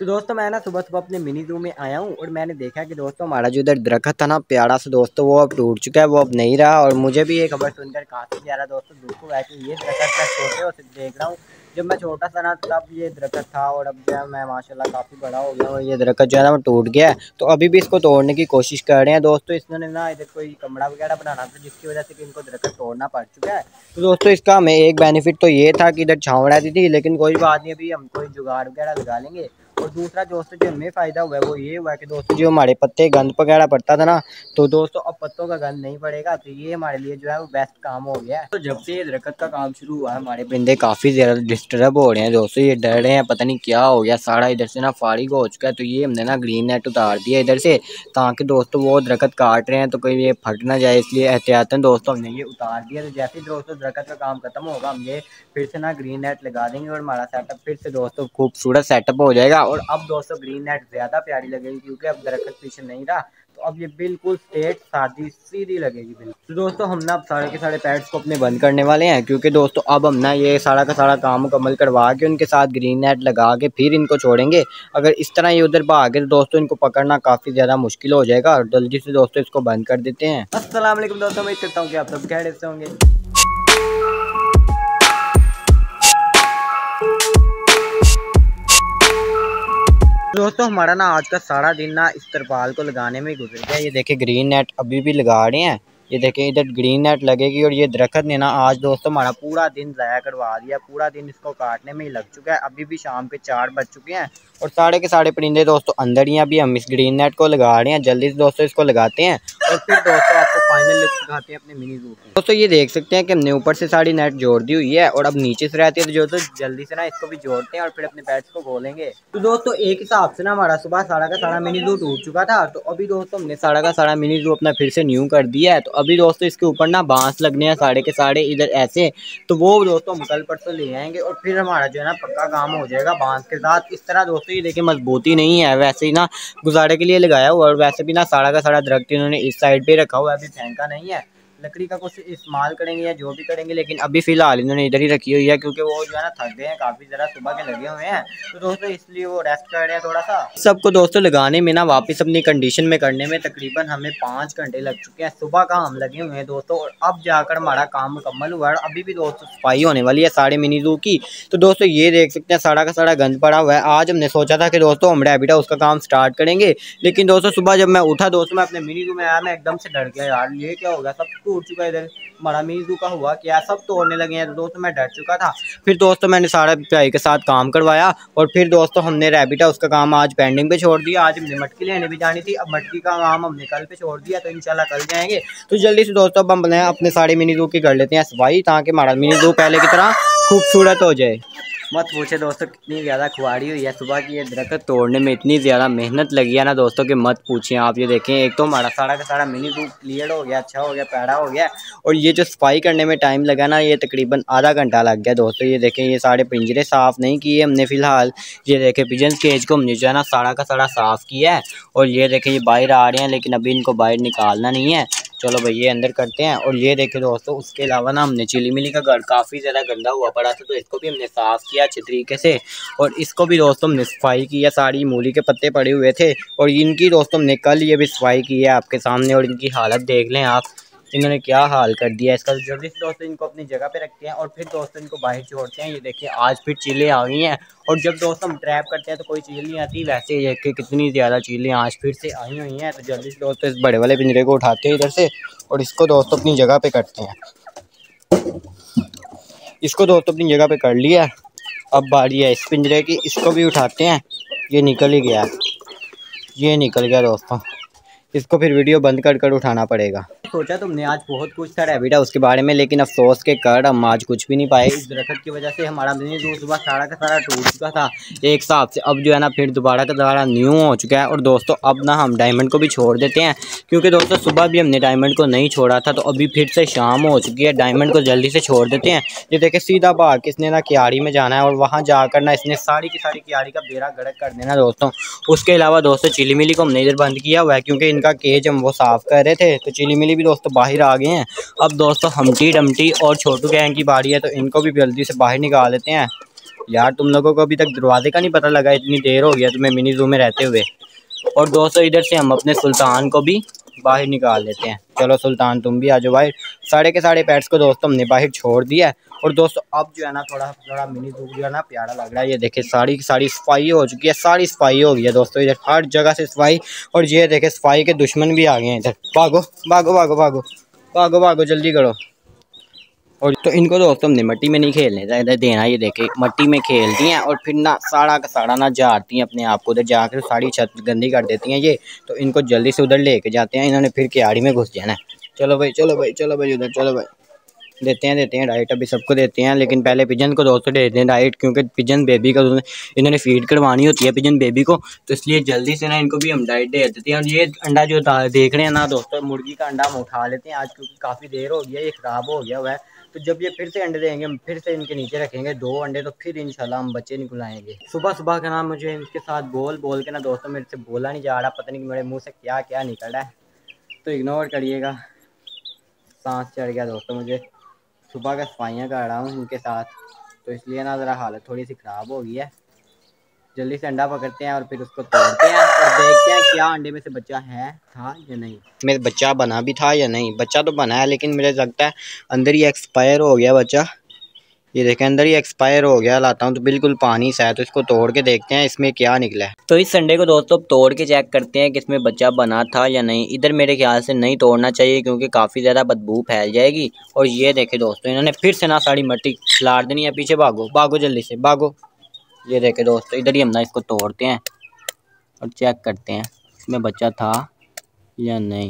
तो दोस्तों मैं ना सुबह सुबह अपने मिनी जू में आया हूँ और मैंने देखा कि दोस्तों हमारा जो इधर दरख्त था ना प्यारा सा दोस्तों, वो अब टूट चुका है, वो अब नहीं रहा। और मुझे भी ये खबर सुनकर काफ़ी प्यारा दोस्तों दुख हुआ है कि ये दरख्त मैं छोटे होते देख रहा हूँ। जब मैं छोटा सा ना तब ये दरख्त था और अब जो है मैं माशाल्लाह काफ़ी बड़ा हो गया और ये दरख्त जो है ना वो टूट गया है। तो अभी भी इसको तोड़ने की कोशिश कर रहे हैं दोस्तों। इसने ना इधर कोई कमरा वगैरह बनाना था जिसकी वजह से कि इनको दरख्त तोड़ना पड़ चुका है। तो दोस्तों इसका हमें एक बेनिफिट तो ये था कि इधर छाँव रहती थी, लेकिन कोई बात नहीं, अभी हम कोई जुगाड़ वगैरह लगा लेंगे। और दूसरा दोस्तों जो हमें फ़ायदा हुआ है वो ये हुआ है कि दोस्तों जो हमारे पत्ते गंद वगैरह पड़ता था ना, तो दोस्तों अब पत्तों का गंद नहीं पड़ेगा। तो ये हमारे लिए जो है वो बेस्ट काम हो गया है। तो जब से ये दरख्त का काम शुरू हुआ है हमारे परिंदे काफ़ी ज़्यादा डिस्टर्ब हो रहे हैं दोस्तों। ये डर रहे हैं, पता नहीं क्या हो गया, सारा इधर से ना फारिग हो चुका है। तो ये हमने ना ग्रीन नेट उतार दिया इधर से, ताकि दोस्तों वो दरख्त काट रहे हैं तो कहीं ये फट ना जाए, इसलिए एहतियातन दोस्तों हमने ये उतार दिया। तो जैसे ही दोस्तों दरख्त का काम खत्म होगा हम ये फिर से ना ग्रीन नेट लगा देंगे और हमारा सेटअप फिर से दोस्तों खूबसूरत सेटअप हो जाएगा। और अब दोस्तों ग्रीन नेट ज़्यादा प्यारी लगेगी क्योंकि अब दरख्त पीछे नहीं रहा। तो अब ये बिल्कुल स्ट्रेट सादी सीधी लगेगी बिल्कुल। तो दोस्तों हम ना अब सारे के सारे पेड्स को अपने बंद करने वाले हैं, क्योंकि दोस्तों अब हम ना ये सारा का सारा काम मुकम्मल करवा के उनके साथ ग्रीन नेट लगा के फिर इनको छोड़ेंगे। अगर इस तरह ये उधर भागे तो दोस्तों इनको पकड़ना काफ़ी ज़्यादा मुश्किल हो जाएगा। और जल्दी से दोस्तों इसको बंद कर देते हैं। अस्सलाम वालेकुम दोस्तों, उम्मीद करता हूँ कि आप सब खैरियत से होंगे। दोस्तों हमारा ना आज का सारा दिन ना इस तरपाल को लगाने में ही गुजर गया। ये देखे ग्रीन नेट अभी भी लगा रहे हैं, ये देखें इधर ग्रीन नेट लगेगी। और ये दरख्त ने ना आज दोस्तों हमारा पूरा दिन ज़ाया करवा दिया, पूरा दिन इसको काटने में ही लग चुका है। अभी भी शाम के 4 बज चुके हैं और सारे के सारे परिंदे दोस्तों अंदर ही। अभी हम इस ग्रीन नेट को लगा रहे हैं, जल्दी से दोस्तों इसको लगाते हैं और फिर दोस्तों आपको फाइनल लुक दिखाते हैं अपने मिनी जू की। दोस्तों ये देख सकते हैं कि हमने ऊपर से सारी नेट जोड़ दी हुई है और अब नीचे से रहती है, तो जो तो जल्दी से ना इसको भी जोड़ते हैं और फिर अपने पैड्स को खोलेंगे। तो दोस्तों एक हिसाब से ना हमारा सुबह सारा का सारा मिनी जू टूट चुका था, तो अभी दोस्तों हमने सारा का सारा मिनी जू अपना फिर से न्यू कर दिया है। तो अभी दोस्तों इसके ऊपर ना बांस लगने हैं सारे के सारे इधर ऐसे, तो वो दोस्तों हम कल परसों ले आएंगे और फिर हमारा जो है ना पक्का काम हो जाएगा बांस के साथ। इस तरह दोस्तों ये देखिए मजबूती नहीं है, वैसे ही ना गुजारे के लिए लगाया हुआ और वैसे भी ना सारा का सारा दरख्त इन्होंने इस साइड पे रखा हुआ है, अभी फेंका नहीं है। लकड़ी का कुछ इस्तेमाल करेंगे या जो भी करेंगे, लेकिन अभी फिलहाल इन्होंने इधर ही रखी हुई है क्योंकि वो जो है ना थक गए हैं काफ़ी ज़रा, सुबह के लगे हुए हैं। तो दोस्तों इसलिए वो रेस्ट कर रहे हैं थोड़ा सा। सबको दोस्तों लगाने में ना वापस अपनी कंडीशन में करने में तकरीबन हमें 5 घंटे लग चुके हैं। सुबह का हम लगे हुए हैं दोस्तों और अब जाकर हमारा काम मुकम्मल हुआ है। अभी भी दोस्तों सफाई होने वाली है सारे मिनी जू की। तो दोस्तों ये देख सकते हैं सारा का सारा गंद पड़ा हुआ है। आज हमने सोचा था कि दोस्तों हम रैबिटा उसका काम स्टार्ट करेंगे, लेकिन दोस्तों सुबह जब मैं उठा दोस्तों मैं अपने मिनी जू में आया, मैं एकदम से डर गया, यार ये क्या हो गया, सब टूट चुका है इधर, हमारा मिनी जू का हुआ क्या, सब तोड़ने लगे हैं। तो दोस्तों मैं डर चुका था। फिर दोस्तों मैंने सारा भाई के साथ काम करवाया और फिर दोस्तों हमने रैबिटा उसका काम आज पेंडिंग पे छोड़ दिया। आज हमने मटकी लेने भी जानी थी, अब मटकी का काम हमने कल पे छोड़ दिया, तो इंशाल्लाह कल जाएंगे। तो जल्दी से दोस्तों अब हम अपने सारे मिनी जू की कर लेते हैं सफाई, ताकि हमारा मिनी जू पहले की तरह खूबसूरत हो जाए। मत पूछे दोस्तों कितनी ज़्यादा खुआड़ी हुई है, सुबह की ये दरख्त तोड़ने में इतनी ज़्यादा मेहनत लगी है ना दोस्तों कि मत पूछें आप। ये देखें एक तो हमारा सारा का सारा मिनी जू क्लियर हो गया, अच्छा हो गया, पैड़ा हो गया। और ये जो सफाई करने में टाइम लगा ना, ये तकरीबन आधा घंटा लग गया दोस्तों। ये देखें ये सारे पिंजरे साफ़ नहीं किए हमने फ़िलहाल। ये देखें पिजन केज को हमने जो है ना सारा का सारा साफ़ किया है। और ये देखें ये बाहर आ रहे हैं, लेकिन अभी इनको बाहर निकालना नहीं है। चलो भाई ये अंदर करते हैं। और ये देखे दोस्तों उसके अलावा ना हमने चिली मिली का घर काफ़ी ज़्यादा गंदा हुआ पड़ा था, तो इसको भी हमने साफ़ किया अच्छे तरीके से। और इसको भी दोस्तों हमने सफाई की है, सारी मूली के पत्ते पड़े हुए थे और इनकी दोस्तों हमने कल ये भी सफाई की है आपके सामने। और इनकी हालत देख लें आप, इन्होंने क्या हाल कर दिया इसका। जल्दी से दोस्तों इनको अपनी जगह पे रखते हैं और फिर दोस्तों इनको बाहर छोड़ते हैं। ये देखिए आज फिर चीलें आ गई हैं और जब दोस्तों हम ट्रैप करते हैं तो कोई चील नहीं आती, वैसे ये कि कितनी ज़्यादा चीलें आज फिर से आई हुई हैं। तो जल्दी से दोस्तों इस बड़े वाले पिंजरे को उठाते हैं इधर से और इसको दोस्तों अपनी जगह पे करते हैं। इसको दोस्तों अपनी जगह पे कर लिया, अब बारी है इस पिंजरे की, इसको भी उठाते हैं। ये निकल ही गया, ये निकल गया दोस्तों, इसको फिर वीडियो बंद कर कर उठाना पड़ेगा। सोचा तुमने आज बहुत कुछ था रैबिटा उसके बारे में, लेकिन अफसोस के कारण हम आज कुछ भी नहीं पाए। इस दरख्त की वजह से हमारा मिनी जू सुबह सारा का सारा टूट चुका था एक हिसाब से। अब जो है ना फिर दोबारा का दोबारा न्यू हो चुका है। और दोस्तों अब ना हम डायमंड को भी छोड़ देते हैं, क्योंकि दोस्तों सुबह भी हमने डायमंड को नहीं छोड़ा था, तो अभी फिर से शाम हो चुकी है। डायमंड को जल्दी से छोड़ देते हैं। ये देखे सीधा भाग के इसने ना क्यारी में जाना है और वहाँ जाकर ना इसने सारी की सारी क्यारी का बेड़ा गर्क कर देना दोस्तों। उसके अलावा दोस्तों चिली मिली को हमने इधर बंद किया हुआ है, क्योंकि इनका केज हम वो साफ़ कर रहे थे। तो चिली मिली भी दोस्तों बाहर आ गए हैं। अब दोस्तों हमटी डमटी और छोटू गैंग की बारी है, तो इनको भी जल्दी से बाहर निकाल लेते हैं। यार तुम लोगों को अभी तक दरवाजे का नहीं पता लगा, इतनी देर हो गया तुम्हें मिनी जू में रहते हुए। और दोस्तों इधर से हम अपने सुल्तान को भी बाहर निकाल लेते हैं। चलो सुल्तान तुम भी आ जाओ बाहर। साढ़े के साढ़े पेट्स को दोस्तों हमने बाहर छोड़ दिया है। और दोस्तों अब जो है ना थोड़ा थोड़ा मिनी जू जो है ना प्यारा लग रहा है। ये देखिए सारी की सारी सफाई हो चुकी है, सारी सफाई हो गई है दोस्तों, इधर हर जगह से सफाई। और ये देखे सफाई के दुश्मन भी आ गए हैं इधर। भागो भागो भागो भागो भागो भागो जल्दी करो। और तो इनको दोस्तों हमने मिट्टी में नहीं खेलने ज़्यादा देना। ये देखे मिट्टी में खेलती हैं और फिर ना साड़ा का साड़ा ना झाड़ती हैं अपने आप को, उधर जाकर सारी छत गंदी कर देती हैं ये। तो इनको जल्दी से उधर लेके जाते हैं, इन्होंने फिर क्यारी में घुस जाना है। चलो भाई चलो भाई चलो भाई उधर चलो भाई। देते हैं डाइट, अभी सबको देते हैं, लेकिन पहले पिजन को दोस्तों देते हैं डाइट, क्योंकि पिजन बेबी का इन्होंने फीड करवानी होती है पिजन बेबी को। तो इसलिए जल्दी से ना इनको भी हम डाइट दे देते हैं। और ये अंडा जो देख रहे हैं ना दोस्तों, मुर्गी का अंडा हम उठा लेते हैं आज, क्योंकि काफ़ी देर हो गया, ये ख़राब हो गया हुआ है। तो जब ये फिर से अंडे देंगे हम फिर से इनके नीचे रखेंगे 2 अंडे, तो फिर इंशाल्लाह हम बच्चे निकलाएंगे। सुबह सुबह का ना मुझे इनके साथ बोल के ना दोस्तों मेरे से बोला नहीं जा रहा, पता नहीं मेरे मुँह से क्या क्या निकल रहा है, तो इग्नोर करिएगा। सांस चढ़ गया दोस्तों मुझे, सुबह का सफाइयाँ कर रहा हूँ इनके साथ, तो इसलिए ना ज़रा हालत थोड़ी सी ख़राब हो गई है। जल्दी से अंडा पकड़ते हैं और फिर उसको तोड़ते हैं और देखते हैं क्या अंडे में से बच्चा है था या नहीं। मेरे बच्चा बना भी था या नहीं, बच्चा तो बना है लेकिन मुझे लगता है अंदर ही एक्सपायर हो गया बच्चा। ये देखें अंदर ही एक्सपायर हो गया, लाता हूँ तो बिल्कुल पानी सा है, तो इसको तोड़ के देखते हैं इसमें क्या निकला है। तो इस संडे को दोस्तों तोड़ के चेक करते हैं कि इसमें बच्चा बना था या नहीं। इधर मेरे ख्याल से नहीं तोड़ना चाहिए क्योंकि काफ़ी ज़्यादा बदबू फैल जाएगी। और ये देखे दोस्तों इन्होंने फिर से ना सारी मिट्टी खिलाड़ देनी है, पीछे भागो भागो जल्दी से भागो। ये देखे दोस्तों इधर ही हम ना इसको तोड़ते हैं और चेक करते हैं इसमें बच्चा था या नहीं।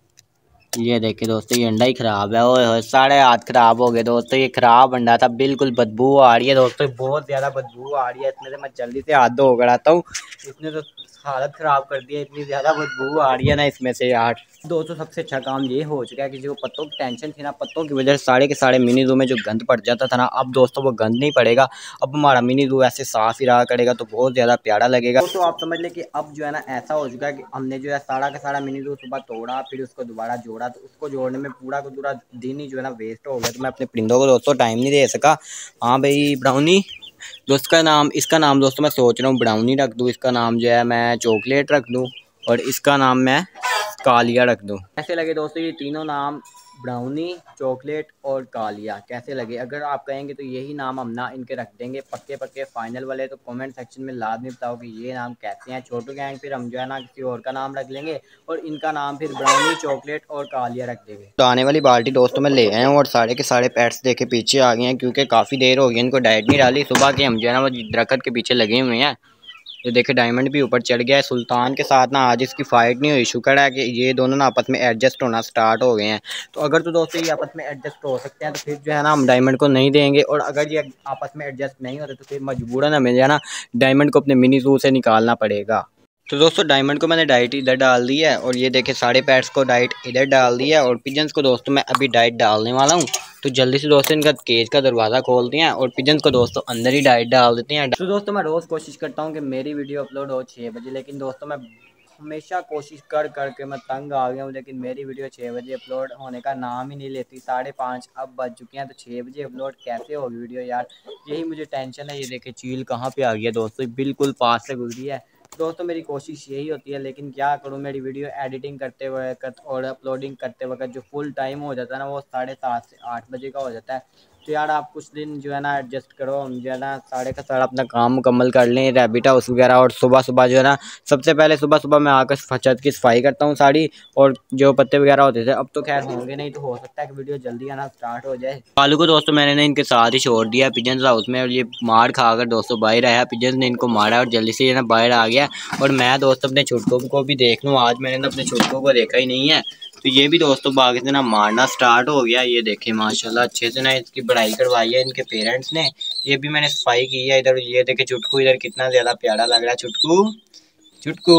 ये देखिए दोस्तों ये अंडा ही ख़राब है, ओए सारे हाथ ख़राब हो गए दोस्तों। ये ख़राब अंडा था, बिल्कुल बदबू आ रही है दोस्तों, बहुत ज़्यादा बदबू आ रही है इसमें से। मैं जल्दी से हाथ धो कर आता हूँ, इसने तो हालत ख़राब कर दी है, इतनी ज़्यादा बदबू आ रही है ना इसमें से यार। दोस्तों सबसे अच्छा काम ये हो चुका है कि जो पत्तों की टेंशन थी ना, पत्तों की वजह से सारे के सारे मिनी जू में जो गंद पड़ जाता था ना, अब दोस्तों वो गंद नहीं पड़ेगा। अब हमारा मिनी जू ऐसे साफ़ ही रहा करेगा तो बहुत ज़्यादा प्यारा लगेगा। तो आप समझ लें कि अब जो है ना ऐसा हो चुका है कि हमने जो है सारा का सारा मिनी जू सुबह तोड़ा, फिर उसको दोबारा जोड़ा, तो उसको जोड़ने में पूरा का पूरा दिन ही जो है ना वेस्ट हो गया। तो मैं अपने परिंदों को दोस्तों टाइम नहीं दे सका। हाँ भाई ब्राउनी दोस्त का नाम, इसका नाम दोस्तों मैं सोच रहा हूँ ब्राउनी रख दूँ, इसका नाम जो है मैं चॉकलेट रख दूँ और इसका नाम मैं कालिया रख दूँ। कैसे लगे दोस्तों ये तीनों नाम, ब्राउनी, चॉकलेट और कालिया, कैसे लगे? अगर आप कहेंगे तो यही नाम हम ना इनके रख देंगे पक्के पक्के फाइनल वाले। तो कमेंट सेक्शन में लाजमी बताओ कि ये नाम कैसे हैं। छोटू गैंग फिर हम जो है ना किसी और का नाम रख लेंगे और इनका नाम फिर ब्राउनी, चॉकलेट और कालिया रख देंगे। तो आने वाली बाल्टी दोस्तों में ले आए हैं और सारे के सारे पेट्स देखे पीछे आ गए हैं, क्योंकि काफ़ी देर हो गई इनको डाइट नहीं डाली। सुबह के हम जो है ना वो दरख्त के पीछे लगे हुए हैं। ये देखे डायमंड भी ऊपर चढ़ गया है। सुल्तान के साथ ना आज इसकी फाइट नहीं हुई, शुक्र है कि ये दोनों ना आपस में एडजस्ट होना स्टार्ट हो गए हैं। तो अगर तो दोस्तों ये आपस में एडजस्ट हो सकते हैं तो फिर जो है ना हम डायमंड को नहीं देंगे, और अगर ये आपस में एडजस्ट नहीं होते तो फिर मजबूरन हमें जो है ना डायमंड को अपने मिनी जू से निकालना पड़ेगा। तो दोस्तों डायमंड को मैंने डाइट इधर डाल दी है और ये देखे सारे पैट्स को डाइट इधर डाल दी है और पिजन्स को दोस्तों मैं अभी डाइट डालने वाला हूँ। तो जल्दी से दोस्तों इनका केज का दरवाज़ा खोलते हैं और पिजन्स को दोस्तों अंदर ही डाइट डाल देते हैं। तो दोस्तों मैं रोज़ कोशिश करता हूँ कि मेरी वीडियो अपलोड हो 6 बजे, लेकिन दोस्तों मैं हमेशा कोशिश कर करके मैं तंग आ गया हूँ, लेकिन मेरी वीडियो 6 बजे अपलोड होने का नाम ही नहीं लेती। 5:30 अब बज चुके हैं, तो 6 बजे अपलोड कैसे होगी वीडियो यार, यही मुझे टेंशन है। ये देखे चील कहाँ पे आ गया दोस्तों, बिल्कुल पास से गुजरी है। दोस्तों मेरी कोशिश यही होती है, लेकिन क्या करूँ, मेरी वीडियो एडिटिंग करते वक्त और अपलोडिंग करते वक्त जो फुल टाइम हो जाता है ना वो 7:30 से 8 बजे का हो जाता है। तो यार आप कुछ दिन जो है ना एडजस्ट करो, हम जो है ना साढ़े का सारा अपना काम मुकम्मल कर लें, रैबिट हाउस वगैरह। और सुबह सुबह जो है ना सबसे पहले सुबह मैं आकर छत की सफाई करता हूँ सारी, और जो पत्ते वगैरह होते थे अब तो खैर होंगे नहीं, तो हो सकता है कि वीडियो जल्दी आना स्टार्ट हो जाए। कालू को दोस्तों मैंने ना इनके साथ ही छोड़ दिया पिजन्स हाउस में, और ये मार खाकर दोस्तों बाहर आया, पिजन्स ने इनको मारा और जल्दी से ना बाहर आ गया। और मैं दोस्तों अपने छुटकों को भी देख लूँ, आज मैंने अपने छुटकों को देखा ही नहीं है, तो ये भी दोस्तों बाग से ना मारना स्टार्ट हो गया। ये देखे माशाल्लाह अच्छे से ना इसकी बढ़ाई करवाई है इनके पेरेंट्स ने, ये भी मैंने सफाई की है इधर। ये देखे चुटकू इधर कितना ज़्यादा प्यारा लग रहा है, चुटकू चुटकू।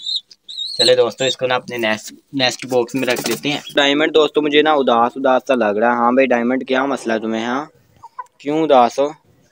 चले दोस्तों इसको ना अपने नेस्ट बॉक्स में रख देते हैं। डायमंड दोस्तों मुझे ना उदास सा लग रहा है। हाँ भाई डायमंड क्या मसला है तुम्हें? हाँ क्यों उदास हो?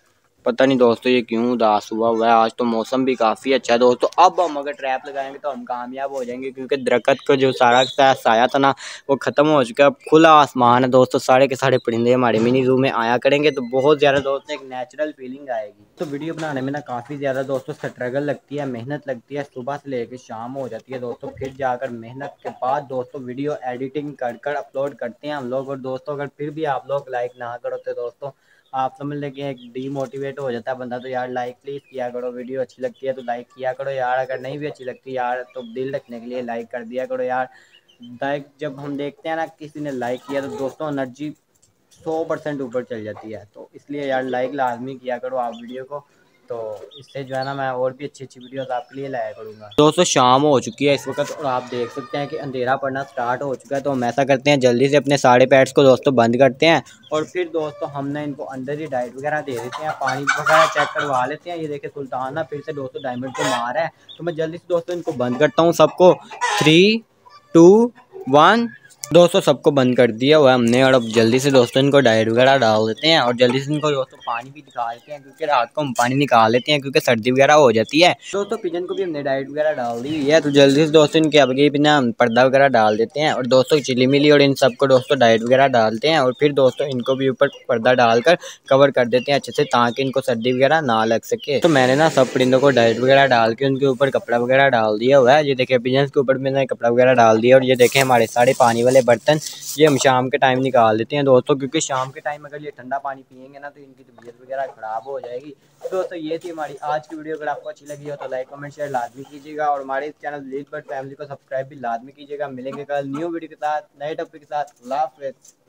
पता नहीं दोस्तों ये क्यों उदास हुआ है। आज तो मौसम भी काफ़ी अच्छा है दोस्तों। अब हम अगर ट्रैप लगाएंगे तो हम कामयाब हो जाएंगे, क्योंकि दरख्त का जो सारा साया था ना वो ख़त्म हो चुका है। अब खुला आसमान है दोस्तों, सारे के सारे परिंदे हमारे मिनी जू में आया करेंगे तो बहुत ज़्यादा दोस्तों एक नेचुरल फीलिंग आएगी। तो वीडियो बनाने में ना काफ़ी ज़्यादा दोस्तों स्ट्रगल लगती है, मेहनत लगती है। सुबह से लेकर शाम हो जाती है दोस्तों, फिर जाकर मेहनत के बाद दोस्तों वीडियो एडिटिंग कर अपलोड करते हैं हम लोग। और दोस्तों अगर फिर भी आप लोग लाइक ना करो तो दोस्तों आप समझ लें कि एक डीमोटिवेट हो जाता है बंदा। तो यार लाइक प्लीज़ किया करो, वीडियो अच्छी लगती है तो लाइक किया करो यार। अगर नहीं भी अच्छी लगती यार तो दिल रखने के लिए लाइक कर दिया करो यार। लाइक जब हम देखते हैं ना किसी ने लाइक किया तो दोस्तों एनर्जी 100% ऊपर चल जाती है। तो इसलिए यार लाइक लाजमी किया करो आप वीडियो को, तो इससे जो है ना मैं और भी अच्छी अच्छी वीडियोस आपके लिए लाया करूँगा। दोस्तों शाम हो चुकी है इस वक्त और आप देख सकते हैं कि अंधेरा पड़ना स्टार्ट हो चुका है। तो हम ऐसा करते हैं जल्दी से अपने सारे पेट्स को दोस्तों बंद करते हैं और फिर दोस्तों हमने इनको अंदर ही डाइट वगैरह दे देते हैं, पानी वगैरह चेक करवा लेते हैं। ये देखिए सुल्तान ना फिर से दोस्तों डायमंड को मार है। तो मैं जल्दी से दोस्तों इनको बंद करता हूँ सबको। 3 2 1 दोस्तों सबको बंद कर दिया हुआ है हमने। और अब जल्दी से दोस्तों इनको डाइट वगैरह डाल देते हैं और जल्दी से इनको दोस्तों पानी भी निकाल देते हैं, क्योंकि रात को हम पानी निकाल लेते हैं क्योंकि सर्दी वगैरह हो जाती है। दोस्तों पिजन को भी हमने डाइट वगैरह डाल दी हुई है, तो जल्दी से दोस्तों इनके आगे भी ना पर्दा वगैरह डाल देते हैं। और दोस्तों चिली मिली और इन सबको दोस्तों डाइट वगैरह डालते हैं और फिर दोस्तों इनको भी ऊपर पर्दा डालकर कवर कर देते हैं अच्छे से, ताकि इनको सर्दी वगैरह ना लग सके। तो मैंने ना सब परिंदों को डाइट वगैरह डाल के उनके ऊपर कपड़ा वगैरह डाल दिया हुआ है। ये देखिए पिजन के ऊपर मैंने कपड़ा वगैरह डाल दिया। और ये देखें हमारे सारे पानी वाले बर्तन ये हम शाम के टाइम निकाल देते हैं दोस्तों, क्योंकि शाम के टाइम अगर ये ठंडा पानी पियेंगे ना तो इनकी तबीयत वगैरह ख़राब हो जाएगी। तो दोस्तों ये थी हमारी आज की वीडियो। अगर आपको अच्छी लगी हो तो लाइक कमेंट शेयर लाजमी कीजिएगा और हमारे चैनल लीड बर्ड फैमिली को सब्सक्राइब भी लाजमी कीजिएगा। मिलेंगे कल न्यू वीडियो के साथ, नए टॉपिक के साथ। अल्लाह हाफ़िज़।